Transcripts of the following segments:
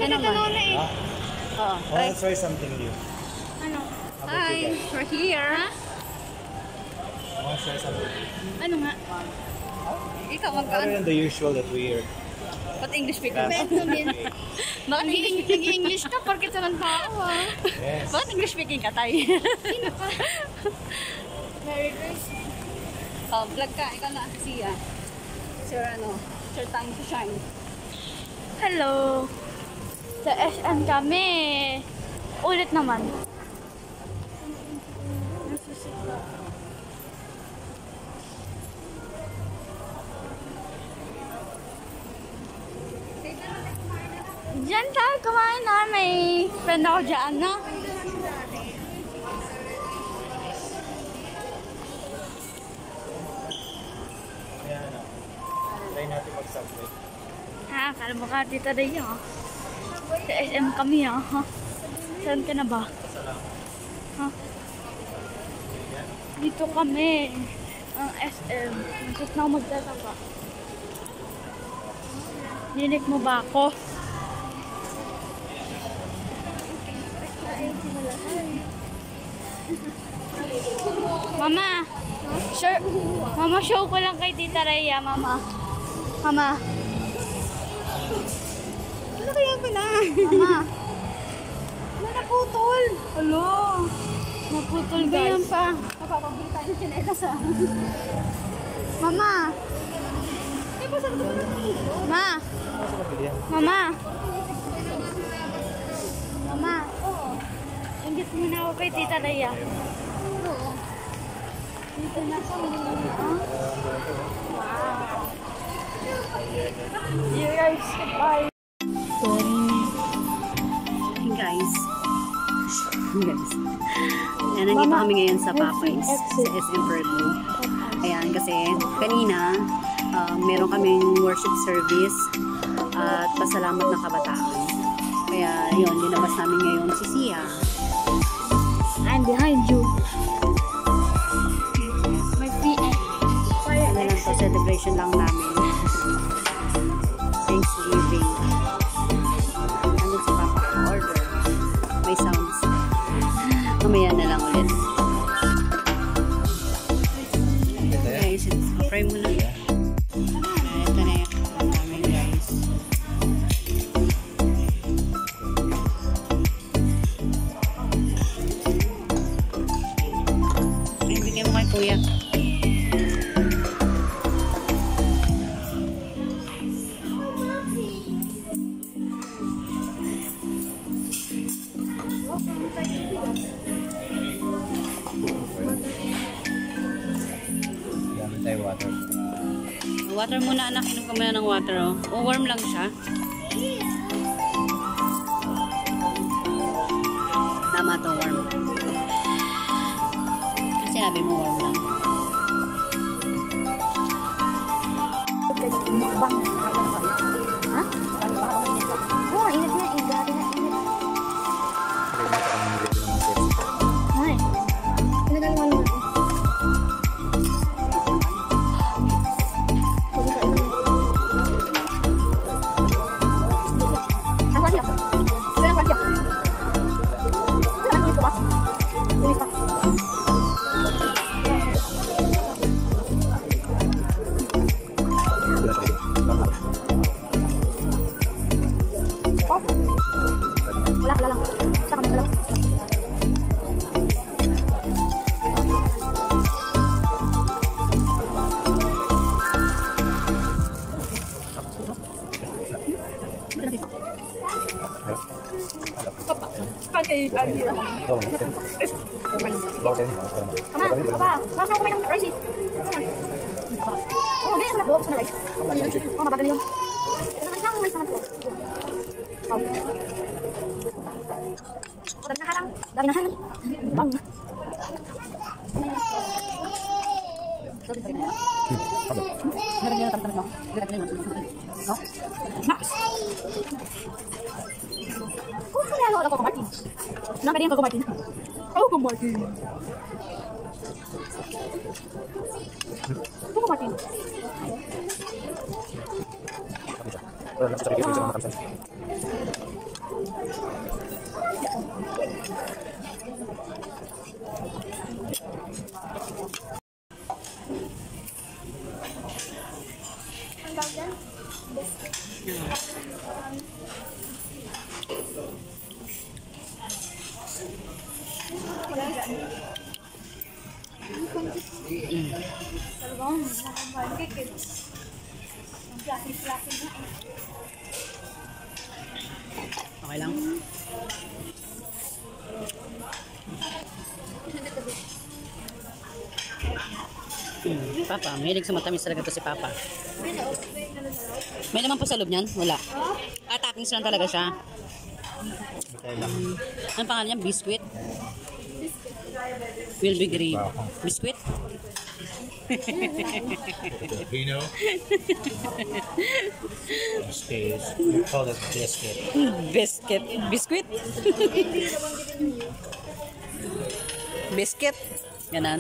Ito naman. Oh, let's try something new. Ano? Hi, we're here. I want to try something new. Ano nga? Ikaw Other than the usual that we hear. Ba't English speaking ka? Bakit English ka? Porkit sa tao ah. Yes. Bakit English speaking ka tayo? Sino ka? Merry Christmas. Oh, vlog ka. Ikaw na. Siya. Sir ano? Sir time to shine. Hello. Sa SM kami. Ulit naman. Diyan tayo kumain na. May friend ako dyan, no? Ayan na. Try natin mag-subway. Ha, kala mo ka tita rin yun. Sa SM kami, ha? Saan ka na ba? Ha? Dito kami. Ang SM. Nagkit na ako magtataba. Dinig mo ba ako? Mama! Sure. Mama, show ko lang kay Tita Rhea, Mama. Mama. Ano kaya pala? Mama. Naputol. Alo. Naputol, guys. Ganyan pa. Napapabili tayo ng chinelas, ha? Mama. Ma. Mama. Mama. Ingit muna ako kay Tita Rhea. Oo. Dito na kami. Wow. You guys, goodbye. Hey guys. Ayan, nandito kami ngayon sa Popeyes. Sa SM Fairview. Ayan, kasi kanina meron kaming worship service at pasalamat ng kabataan. Kaya yun, linabas namin ngayon si Sia. I'm behind you. My feet. Ano lang to, celebration lang namin. Thanksgiving. Ano si Papa order. May sounds. Mamaya na lang ulit. Guys, try mo na. Ito na yung namin, guys. Bigyan mo kay Kuya. Water muna anak, inom ka muna ng water oh. O warm lang siya. Tama to, warm. Sinabi mo warm lang. Ha? Oh, init na, igari na, init. Ay. Pinagalaman mo. Okay lang. Papa, mahilig sa matamis talaga to si Papa. May naman po sa loob niyan? Wala. Toppings lang talaga siya. Okay lang. Anong pangalan niya? Biscuit? Will be great. Biscuit? Filipino. Biscuit. We call it biscuit. Biscuit. Biscuit? Biscuit? Ganon.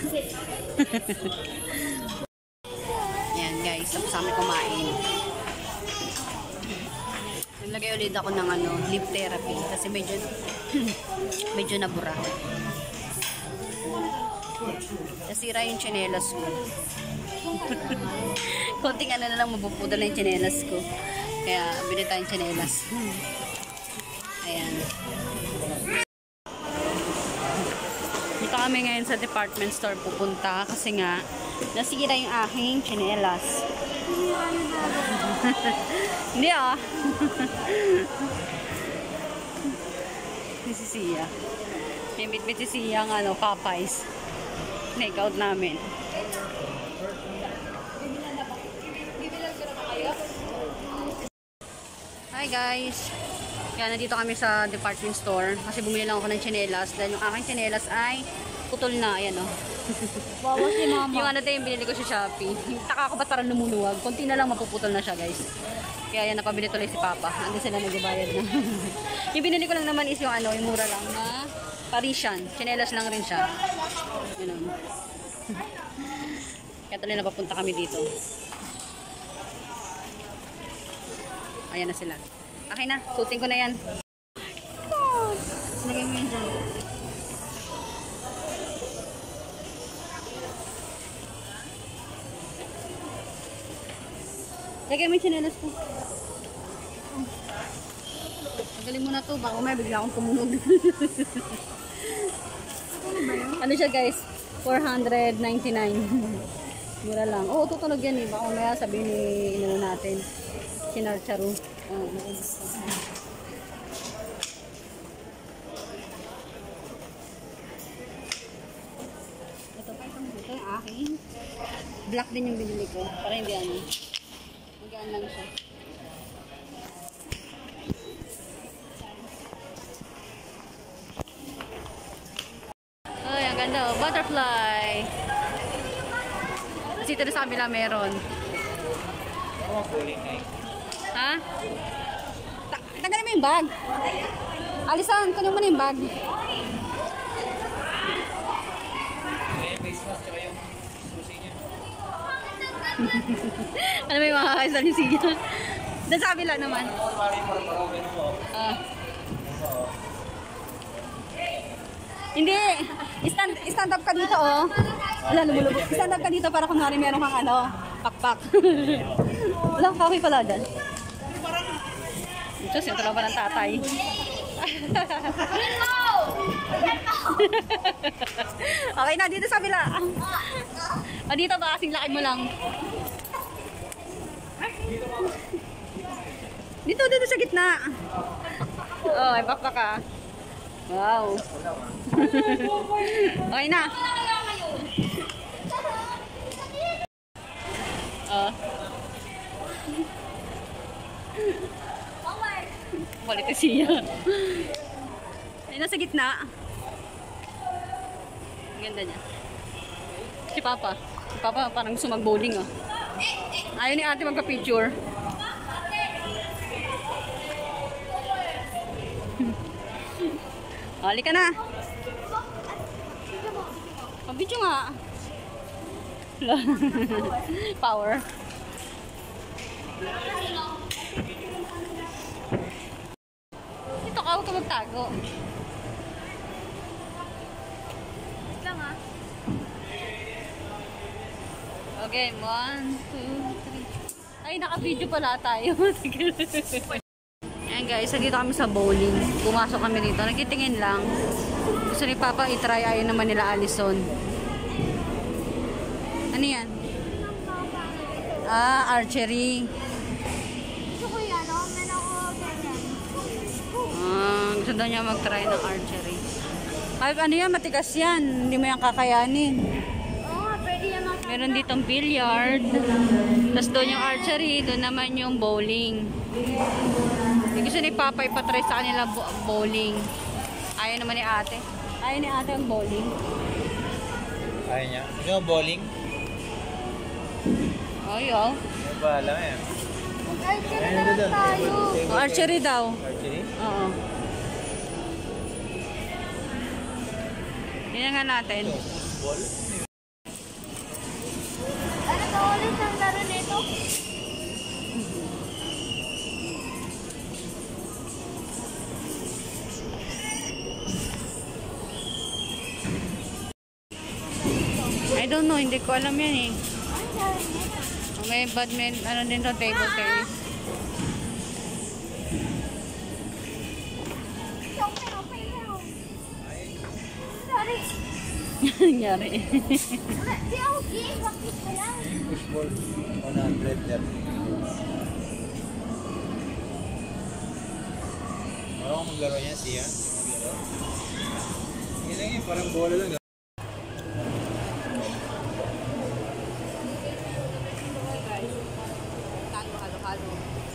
Yan guys, tapos kami kumain. Nilagay ulit ako ng lip therapy kasi medyo nabura. Nasira yung tsinelas ko. Konting na lang mapupudal na yung tsinelas ko. Kaya bili tayong tsinelas. Ayan. Dito kami ngayon sa department store pupunta kasi nga nasira yung aking tsinelas. Hindi ah. Si Sia. Bit-bit si Sia ang Popeyes. Take out namin. Hi guys. Kaya nandito kami sa department store kasi bumili lang ako ng tsinelas dahil yung aking tsinelas ay putol na. Ayan o. Wawa si mama. Yung yung binili ko sa Shopee. Taka ko ba't parang lumuluwag. Konti na lang mapuputol na siya guys. Kaya yan, napabili tuloy si Papa. Hanggang sila nagbabayad na. Yung binili ko lang naman is yung yung mura lang na Parisian. Tsinelas lang rin siya. Yun. Kaya tuloy na papunta kami dito. Ayan na sila. Okay na, suotin ko na yan. Lagay mo yun dyan. Lagay mo yung tsinelas ko. Magaling mo na to, baka may bigla akong tumunog. Ano siya guys? 499. Mura lang. Oo, tutunog yan eh. Baka maya sabihin ni natin. Sinarcharo. Ito pa ito yung aking. Black din yung binili ko. Para hindi magaan lang siya. Ay, ang ganda. Butterfly. Kasi ito na sa kabila meron. Ha? Tagalin mo yung bag. Alisan, kunin mo na yung bag. Ano ba yung mga kakasalisi niya? Doon sa kabila naman. Hindi. Stand up ka dito, oh. Wala, lumulubog. Stand up ka dito para kunwari meron kang pakpak. Wala, kahoy pala dyan. Diyos, yung talaga ng tatay. Okay na, dito sa kabila. Dito ba? Kasing laki mo lang. Dito sa gitna. Oh, ay pakpak ka. Wow. Okay na. Balik siya. Ay, nasa gitna. Ang ganda niya. Si Papa. Si Papa parang gusto mag-bowling, oh. Ayaw ni ate magka-picture. Halika na. Pag-video nga. Power. magtago. Wait lang ah. Okay, 1, 2, 3. Ay, naka-video pala tayo. Ayan guys, nandito kami sa bowling. Pumasok kami dito. Nagtitingin lang. Gusto ni Papa i-try. Ayaw naman nila Allison. Ano yan? Ah, archery. Gusto ko yan, no? Meron ako ganyan. Ah, gusto daw niya mag-try ng archery. Ay, ano yan? Matigas yan. Hindi mo yan kakayanin. Oo nga, pwede yan mga Meron ditong billiard. Tapos doon yung archery. Doon naman yung bowling. Hindi gusto ni Papa ipatry sa kanila bowling. Ayaw naman ni ate. Ayaw ni ate ang bowling. Ayaw niya. Gusto mo bowling? Ayaw. Ano ba alam yan? Mag-archery na lang tayo. Archery daw. Archery? Oo. Yan nga natin. Football? Ano ba ulit ang laro nito? I don't know. Hindi ko alam yan eh. Ano laro nito? May badminton. Ano din to? Table tennis. Okay lang. Sorry. Nangyari. Di ako game. Bakit ka lang? Pushball. 100 there. Ano kung maglaro niya siya? Maglaro? Hindi lang yun. Parang bola lang. Halo-halo.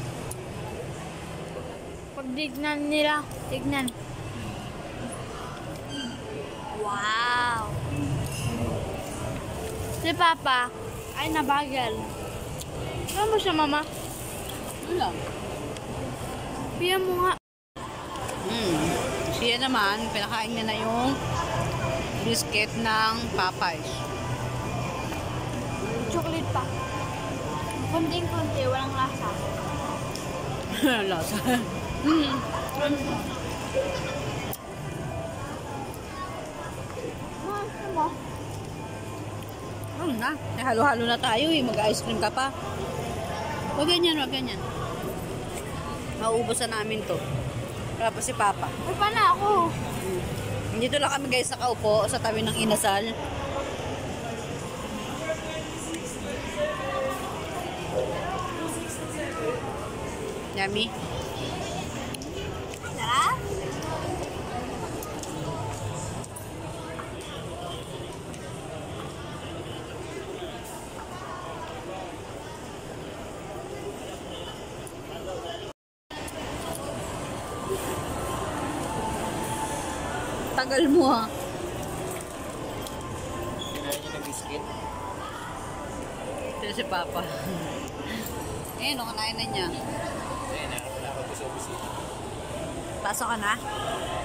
Pag tignan nila, tignan. Wow! Si Papa ay nabagal. Saan mo siya, Mama? Wala. Piyan mo nga. Siya naman, pinakain niya na yung biscuit ng Popeyes. Chocolate pa. Konting-konti, walang lasa. Lasa. Ano mo? Ano na? Halo-halo na tayo eh. Mag-ice cream ka pa. Huwag ganyan, huwag ganyan. Mauubos na namin to. Wala pa si Papa. Ay, pa na ako. Dito lang kami guys nakaupo sa tabi ng inasal. Yummy. Sarap? Tagal mo ha. Kinain niya ng biscuit. Ito si Papa. Eh, no, kanain na niya. Ayun, nakapala ako sa opisina. Pasok ka na?